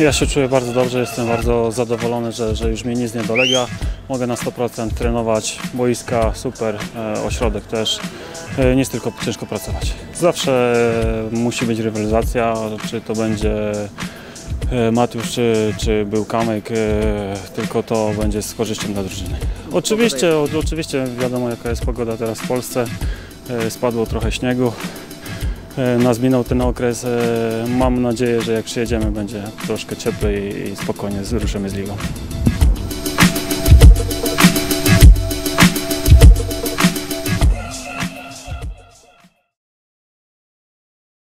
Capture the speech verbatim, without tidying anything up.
Ja się czuję bardzo dobrze, jestem bardzo zadowolony, że, że już mnie nic nie dolega. Mogę na sto procent trenować, boiska super, e, ośrodek też. E, nie jest tylko ciężko pracować. Zawsze e, musi być rywalizacja, czy to będzie e, Matiusz, czy, czy był Kamyk, e, tylko to będzie z korzyścią dla drużyny. Oczywiście, o, oczywiście wiadomo jaka jest pogoda teraz w Polsce, e, spadło trochę śniegu. Nas minął ten okres. Mam nadzieję, że jak przyjedziemy będzie troszkę cieplej i spokojnie ruszymy z ligą.